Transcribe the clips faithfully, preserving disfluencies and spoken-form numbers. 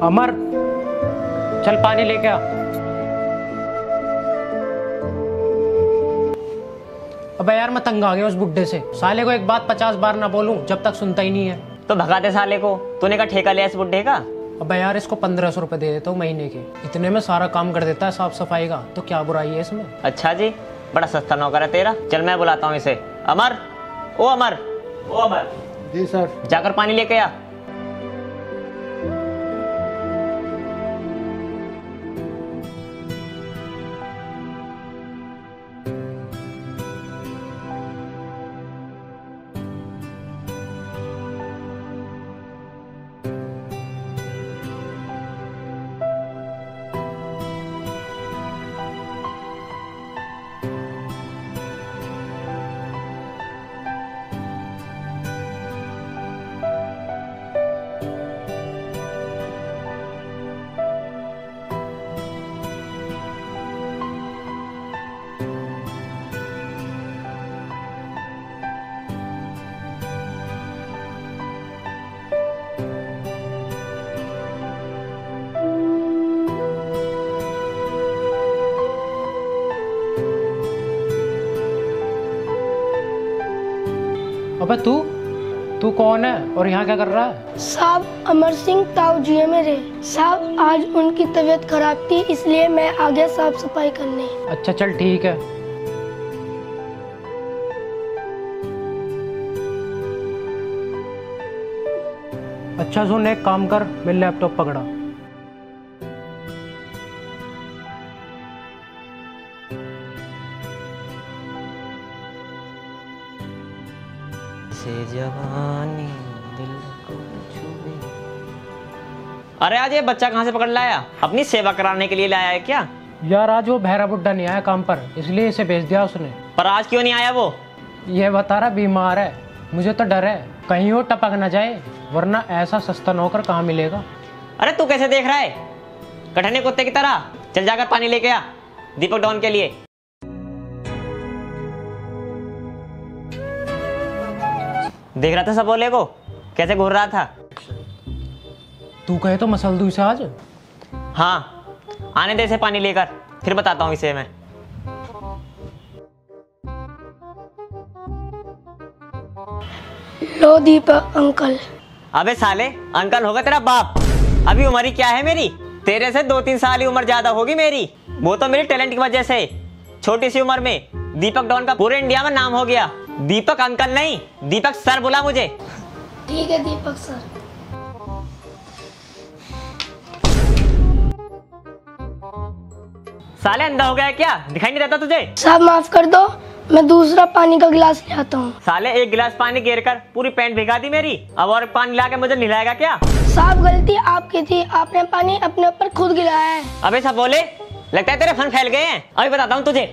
अमर, चल पानी लेके आ। अबे यार मैं तंग आ गया उस बुड्ढे से। साले को एक बात पचास बार ना बोलूं जब तक सुनता ही नहीं है। तो भगा दे साले को। तूने का ठेका लिया इस बुड्ढे का? अबे यार इसको पंद्रह सौ रुपए दे देता हूँ महीने के, इतने में सारा काम कर देता है साफ सफाई का, तो क्या बुराई है इसमें। अच्छा जी, बड़ा सस्ता नौकर है तेरा। चल मैं बुलाता हूँ इसे। अमर, ओ अमर, ओ अमर। जी सर। जाकर पानी लेके आ। अबे तू तू कौन है और यहाँ क्या कर रहा है? साहब अमर सिंह ताऊ जी है मेरे। साहब आज उनकी तबीयत खराब थी इसलिए मैं आ गया साफ सफाई करने। अच्छा चल ठीक है। अच्छा सुन, एक काम कर, मेरा लैपटॉप पकड़ा। से जवानी दिल को छुए। अरे आज ये बच्चा कहाँ से पकड़ लाया? अपनी सेवा कराने के लिए लाया है क्या? यार आज वो बहरा बुड्ढा नहीं आया काम पर, इसलिए इसे भेज दिया उसने। पर आज क्यों नहीं आया वो? ये बता रहा बीमार है। मुझे तो डर है कहीं वो टपक न जाए, वरना ऐसा सस्ता नौकर कहाँ मिलेगा। अरे तू कैसे देख रहा है? कटहने कुत्ते की तरह। चल जाकर पानी लेके आ दीपक डॉन के लिए। देख रहा था सबोले को कैसे घूर रहा था। तू कहे तो मसल दूँ इसे आज। हाँ आने दे इसे पानी लेकर, फिर बताता हूँ इसे मैं। लो दीपक अंकल। अबे साले, अंकल होगा तेरा बाप। अभी उम्र ही क्या है मेरी? तेरे से दो तीन साल ही उम्र ज्यादा होगी मेरी। वो तो मेरी टैलेंट की वजह से छोटी सी उम्र में दीपक डॉन का पूरे इंडिया में नाम हो गया। दीपक अंकल नहीं, दीपक सर बुला मुझे। ठीक है दीपक सर। साले अंधा हो गया क्या? दिखाई नहीं देता तुझे? साहब माफ कर दो, मैं दूसरा पानी का गिलास ले आता हूँ। साले एक गिलास पानी गिर कर पूरी पैंट भिगा दी मेरी। अब और पानी ला के मुझे नहलाएगा क्या? साहब गलती आपकी थी, आपने पानी अपने ऊपर खुद गिराया है। अबे सब बोले, लगता है तेरे फन फैल गए हैं। अभी बताता हूँ तुझे।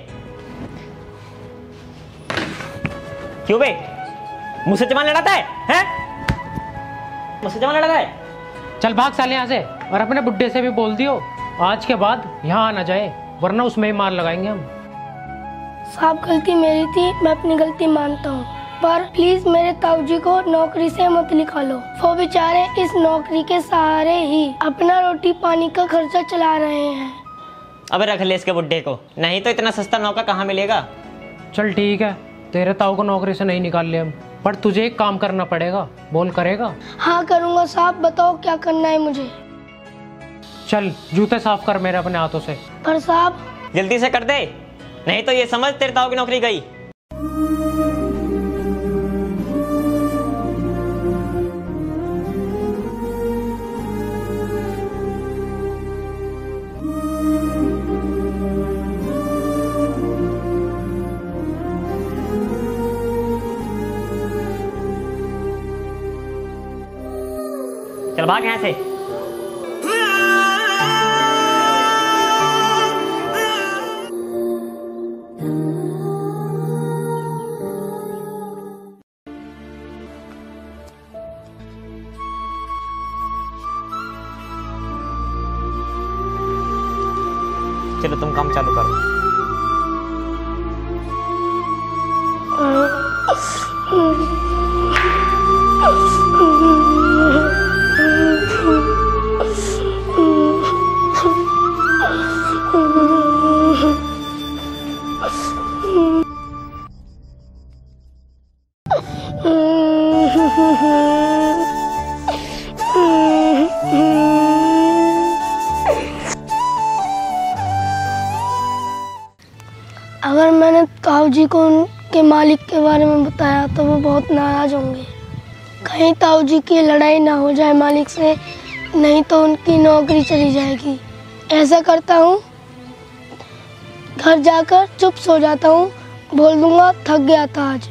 क्यों बे, मुझसे जमान लड़ाता है, हैं? मुझसे जमान लड़ाता है? चल भाग साले यहाँ से, और अपने बुड्ढे से भी बोल दियो आज के बाद यहाँ आना जाए, वरना उसमें ही मार लगाएंगे हम। साहब गलती मेरी थी, मैं अपनी गलती मानता हूँ, पर प्लीज मेरे ताऊ जी को नौकरी से मत निकालो। वो बेचारे इस नौकरी के सहारे ही अपना रोटी पानी का खर्चा चला रहे हैं। अबे रख ले इसके बुड्ढे को, नहीं तो इतना सस्ता नौकर कहाँ मिलेगा। चल ठीक है, तेरे ताऊ को नौकरी से नहीं निकाल ले हम, पर तुझे एक काम करना पड़ेगा। बोल करेगा? हाँ करूँगा साहब, बताओ क्या करना है मुझे। चल जूते साफ कर मेरे अपने हाथों से। पर साहब जल्दी से कर दे, नहीं तो ये समझ तेरे ताऊ की नौकरी गई। चल भाग यहाँ से। चलो तुम काम चालू करो। अगर मैंने ताऊ जी को उनके मालिक के बारे में बताया तो वो बहुत नाराज होंगे। कहीं ताऊ जी की लड़ाई ना हो जाए मालिक से, नहीं तो उनकी नौकरी चली जाएगी। ऐसा करता हूँ, घर जाकर चुप सो जाता हूँ, बोल दूंगा थक गया था आज।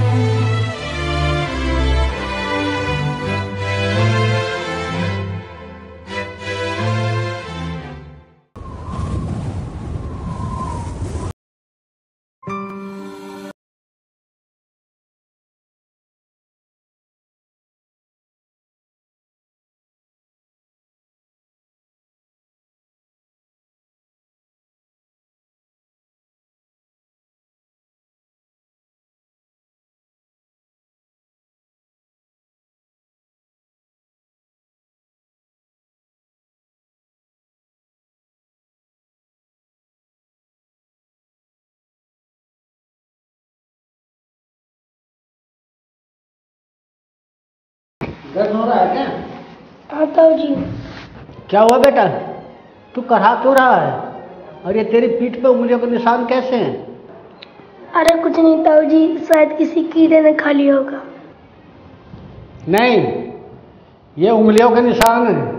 दर्द हो रहा है क्या? हाँ ताऊ जी। क्या हुआ बेटा, तू करहा क्यों रहा है? और ये तेरी पीठ पे उंगलियों के निशान कैसे हैं? अरे कुछ नहीं ताऊ जी, शायद किसी कीड़े ने खा लिया होगा। नहीं, ये उंगलियों के निशान हैं।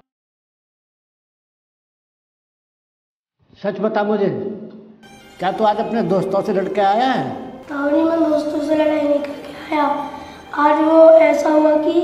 सच बता मुझे, क्या तू आज अपने दोस्तों से लड़ के आया है? ताऊ जी, मैं दोस्तों से लड़ाई नहीं करके आया। आज वो ऐसा हुआ कि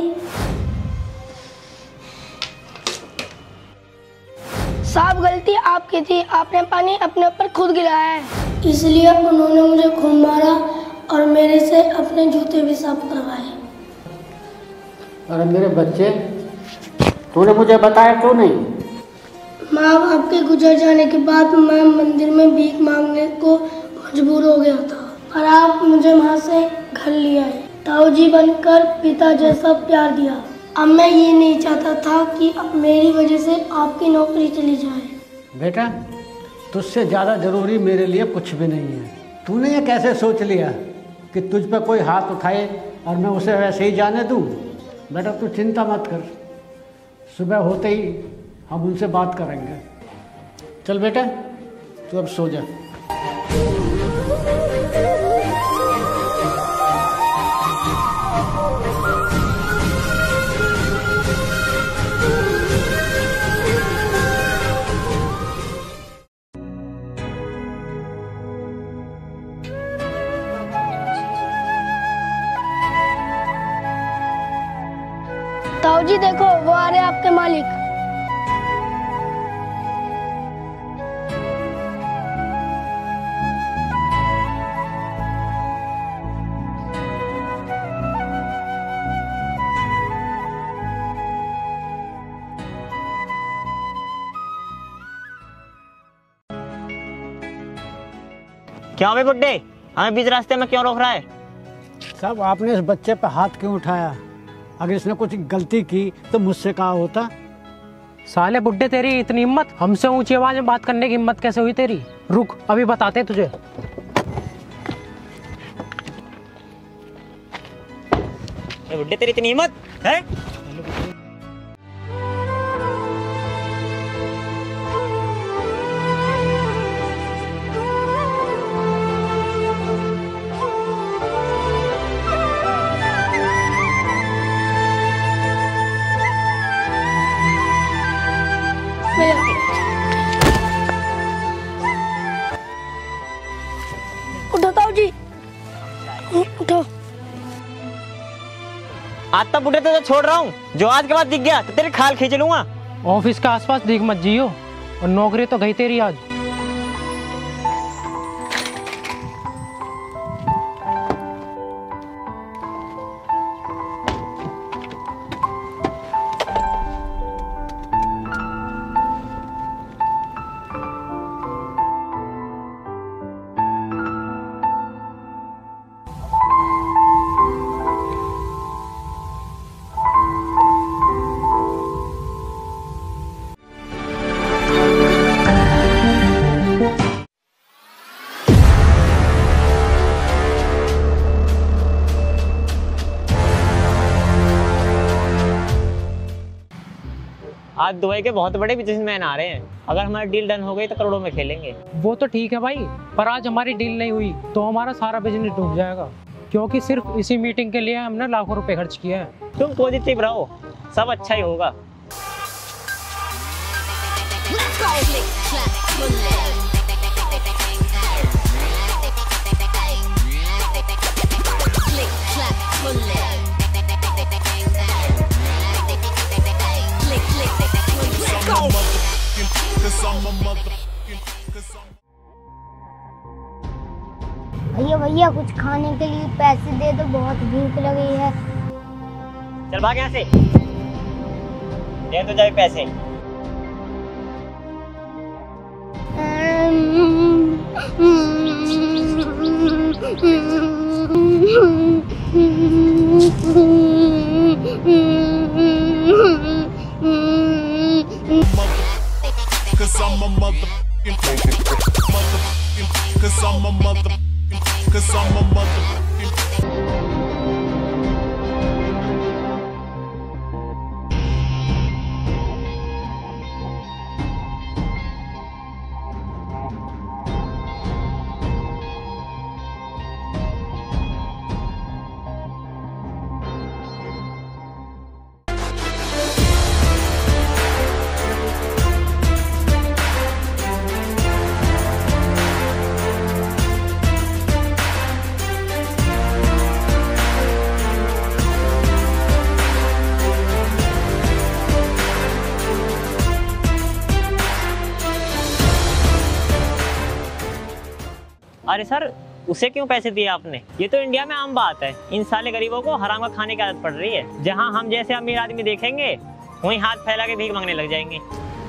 साफ गलती आपकी थी, आपने पानी अपने ऊपर खुद गिराया है, इसलिए उन्होंने मुझे खूब मारा और मेरे से अपने जूते भी साफ करवाए। अरे मेरे बच्चे, तूने मुझे बताया क्यों नहीं? माँ, आपके गुजर जाने के बाद मैं मंदिर में भीख मांगने को मजबूर हो गया था, पर आप मुझे वहाँ से घर ले आए, ताऊ जी बनकर पिता जैसा प्यार दिया। अब मैं ये नहीं चाहता था कि अब मेरी वजह से आपकी नौकरी चली जाए। बेटा, तुझसे ज़्यादा ज़रूरी मेरे लिए कुछ भी नहीं है। तूने ये कैसे सोच लिया कि तुझ पर कोई हाथ उठाए और मैं उसे वैसे ही जाने दूँ? बेटा तू चिंता मत कर, सुबह होते ही हम उनसे बात करेंगे। चल बेटा, तू अब सो जा। ताऊ जी देखो, वो आ रहे हैं आपके मालिक। क्या बे बुड्ढे, हमें बीच रास्ते में क्यों रोक रहा है? साहब, आपने इस बच्चे पर हाथ क्यों उठाया? अगर इसने कुछ गलती की तो मुझसे कहा होता। साले बुड्ढे, तेरी इतनी हिम्मत, हमसे ऊंची आवाज में बात करने की हिम्मत कैसे हुई तेरी? रुक, अभी बताते हैं तुझे। ए बुड्ढे, तेरी इतनी हिम्मत है? उठो ताऊ जी, उठो। आज तक बुड्ढे तो छोड़ रहा हूँ, जो आज के बाद दिख गया तो तेरे खाल खींच लूंगा। ऑफिस के आसपास दिख मत जियो, और नौकरी तो गई तेरी आज। आज दुबई के बहुत बड़े बिजनेसमैन आ रहे हैं, अगर हमारी डील डन हो गई तो करोड़ों में खेलेंगे। वो तो ठीक है भाई, पर आज हमारी डील नहीं हुई तो हमारा सारा बिजनेस डूब जाएगा, क्योंकि सिर्फ इसी मीटिंग के लिए हमने लाखों रुपए खर्च किए हैं। तुम पॉजिटिव रहो, सब अच्छा ही होगा। भैया भैया कुछ खाने के लिए पैसे दे दो, बहुत भूख लगी है। चल भाग यहाँ से, दे तो जाए पैसे। Cause I'm a motherfucking motherfucking Cause I'm a motherfucking Cause I'm a motherfucking अरे सर, उसे क्यों पैसे दिए आपने? ये तो इंडिया में आम बात है, इन साले गरीबों को हराम का खाने की आदत पड़ रही है। जहाँ हम जैसे अमीर आदमी देखेंगे वहीं हाथ फैला के भीख मांगने लग जाएंगे।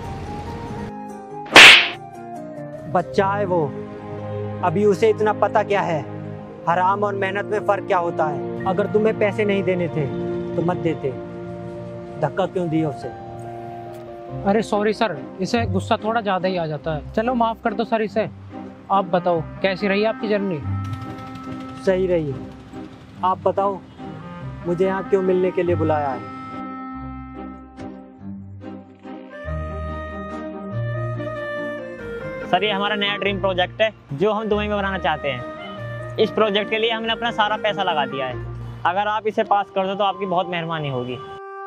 बच्चा है वो, अभी उसे इतना पता क्या है हराम और मेहनत में फर्क क्या होता है। अगर तुम्हें पैसे नहीं देने थे तो मत देते, धक्का क्यों दिया उसे? अरे सॉरी सर, इसे गुस्सा थोड़ा ज़्यादा ही आ जाता है। चलो माफ़ कर दो सर इसे। आप बताओ कैसी रही आपकी जर्नी? सही रही। आप बताओ मुझे यहाँ क्यों मिलने के लिए बुलाया है? सर ये हमारा नया ड्रीम प्रोजेक्ट है जो हम दुबई में बनाना चाहते हैं। इस प्रोजेक्ट के लिए हमने अपना सारा पैसा लगा दिया है। अगर आप इसे पास कर दो तो आपकी बहुत मेहरबानी होगी।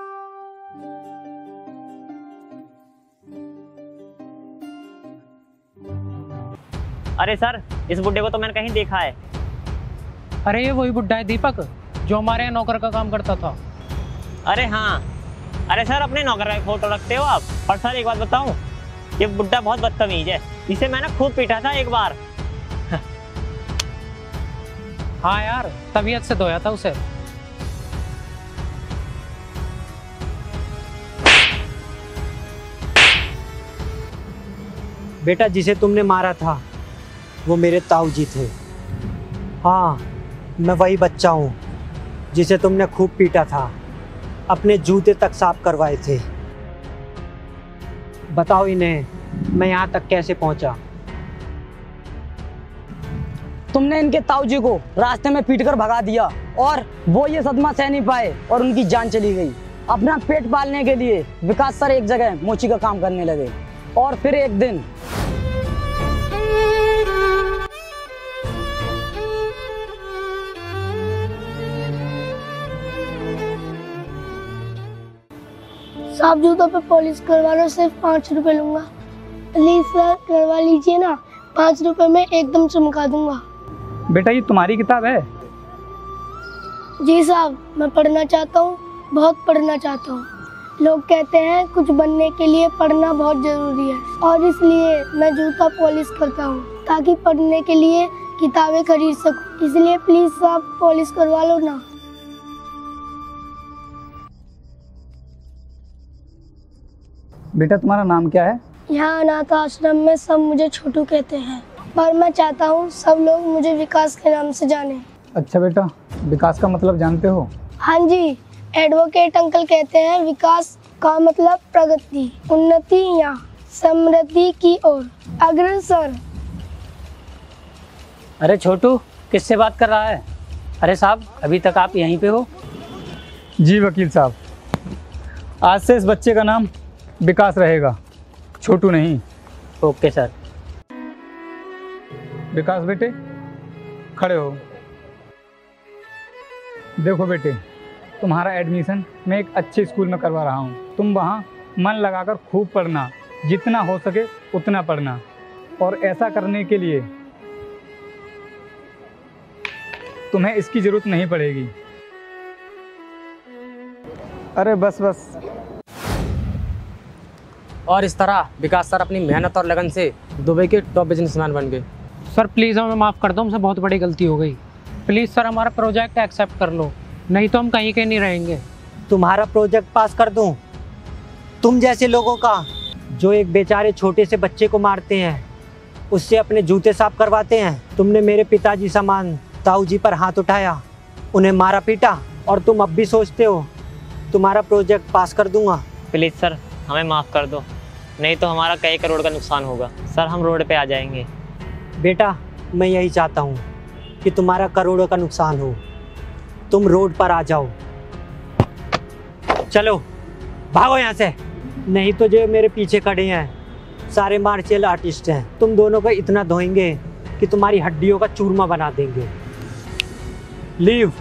अरे सर, इस बुड्ढे को तो मैंने कहीं देखा है। अरे ये वही बुड्ढा है दीपक, जो हमारे यहाँ नौकर का काम करता था। अरे हाँ, अरे सर अपने नौकर का फोटो रखते हो आप? पर सर एक बात बताऊं, ये बुड्ढा बहुत बदतमीज है, इसे मैंने खूब पीटा था एक बार। हाँ यार, तबीयत से धोया था उसे। बेटा जिसे तुमने मारा था वो मेरे ताऊ जी थे। हाँ, मैं वही बच्चा हूँ जिसे तुमने खूब पीटा था, अपने जूते तक साफ करवाए थे। बताओ इन्हें मैं यहाँ तक कैसे पहुँचा? तुमने इनके ताऊ जी को रास्ते में पीटकर भगा दिया और वो ये सदमा सह नहीं पाए और उनकी जान चली गई। अपना पेट पालने के लिए विकास सर एक जगह मोची का काम करने लगे और फिर एक दिन साहब जूतों पे पॉलिश करवा लो, सिर्फ पाँच रुपए लूंगा। प्लीज सर करवा लीजिए ना, पाँच रुपए में एकदम चमका दूंगा। बेटा ये तुम्हारी किताब है? जी साहब, मैं पढ़ना चाहता हूँ, बहुत पढ़ना चाहता हूँ। लोग कहते हैं कुछ बनने के लिए पढ़ना बहुत जरूरी है और इसलिए मैं जूता पॉलिश करता हूँ ताकि पढ़ने के लिए किताबें खरीद सकूँ। इसलिए प्लीज साहब पॉलिश करवा लो ना। बेटा तुम्हारा नाम क्या है? यहाँ अनाथ आश्रम में सब मुझे छोटू कहते हैं, पर मैं चाहता हूँ सब लोग मुझे विकास के नाम से जाने। अच्छा बेटा, विकास का मतलब जानते हो? हाँ जी, एडवोकेट अंकल कहते हैं विकास का मतलब प्रगति, उन्नति या समृद्धि की ओर अग्रसर। अरे छोटू, किससे बात कर रहा है? अरे साहब, अभी तक आप यहीं पे हो? जी वकील साहब, आज से इस बच्चे का नाम विकास रहेगा, छोटू नहीं। Okay sir. विकास बेटे खड़े हो। देखो बेटे, तुम्हारा एडमिशन मैं एक अच्छे स्कूल में करवा रहा हूँ। तुम वहाँ मन लगाकर खूब पढ़ना, जितना हो सके उतना पढ़ना। और ऐसा करने के लिए तुम्हें इसकी ज़रूरत नहीं पड़ेगी। अरे बस बस। और इस तरह विकास सर अपनी मेहनत और लगन से दुबई के टॉप बिजनेसमैन बन गए। सर प्लीज़ हमें माफ़ कर दो, हमसे बहुत बड़ी गलती हो गई। प्लीज़ सर हमारा प्रोजेक्ट एक्सेप्ट कर लो, नहीं तो हम कहीं के नहीं रहेंगे। तुम्हारा प्रोजेक्ट पास कर दूं? तुम जैसे लोगों का जो एक बेचारे छोटे से बच्चे को मारते हैं, उससे अपने जूते साफ करवाते हैं। तुमने मेरे पिताजी समान ताऊ जी पर हाथ उठाया, उन्हें मारा पीटा, और तुम अब भी सोचते हो तुम्हारा प्रोजेक्ट पास कर दूंगा। प्लीज़ सर हमें माफ़ कर दो, नहीं तो हमारा कई करोड़ का नुकसान होगा। सर हम रोड पे आ जाएंगे। बेटा मैं यही चाहता हूँ कि तुम्हारा करोड़ों का नुकसान हो, तुम रोड पर आ जाओ। चलो भागो यहाँ से, नहीं तो जो मेरे पीछे खड़े हैं सारे मार्शल आर्टिस्ट हैं, तुम दोनों को इतना धोएंगे कि तुम्हारी हड्डियों का चूरमा बना देंगे। लीव।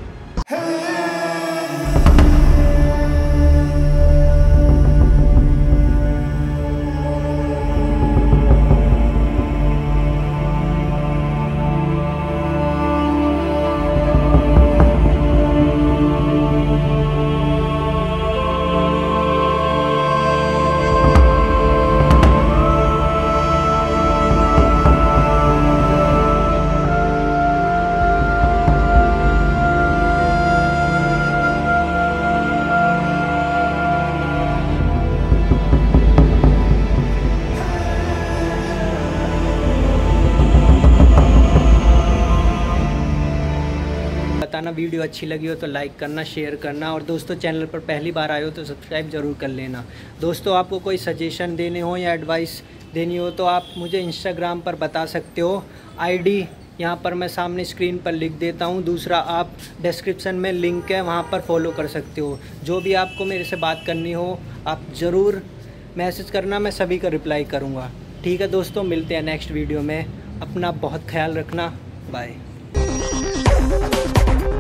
बताना वीडियो अच्छी लगी हो तो लाइक करना, शेयर करना, और दोस्तों चैनल पर पहली बार आए हो तो सब्सक्राइब ज़रूर कर लेना। दोस्तों आपको कोई सजेशन देने हो या एडवाइस देनी हो तो आप मुझे इंस्टाग्राम पर बता सकते हो। आईडी यहाँ पर मैं सामने स्क्रीन पर लिख देता हूँ। दूसरा आप डिस्क्रिप्शन में लिंक है, वहाँ पर फॉलो कर सकते हो। जो भी आपको मेरे से बात करनी हो आप ज़रूर मैसेज करना, मैं सभी का रिप्लाई करूँगा। ठीक है दोस्तों, मिलते हैं नेक्स्ट वीडियो में। अपना बहुत ख्याल रखना। बाय।